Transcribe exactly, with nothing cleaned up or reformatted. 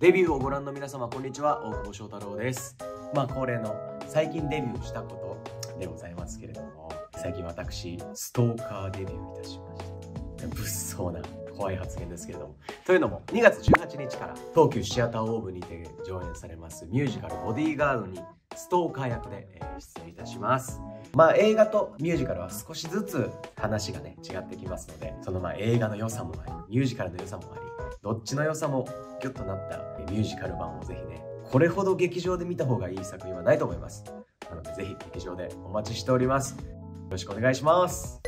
デビューをご覧の皆様、こんにちは。大久保翔太郎です。まあ恒例の最近デビューしたことでございますけれども、最近私ストーカーデビューいたしました。物騒な怖い発言ですけれども、というのもにがつじゅうはちにちから東急シアターオーブにて上演されますミュージカルボディーガードにストーカー役で出演いたします。まあ映画とミュージカルは少しずつ話がね違ってきますので、そのまあ映画の良さもあり、ミュージカルの良さもあり、どっちの良さもギュッとなったミュージカル版をぜひね、これほど劇場で見た方がいい作品はないと思います。なのでぜひ劇場でお待ちしております。よろしくお願いします。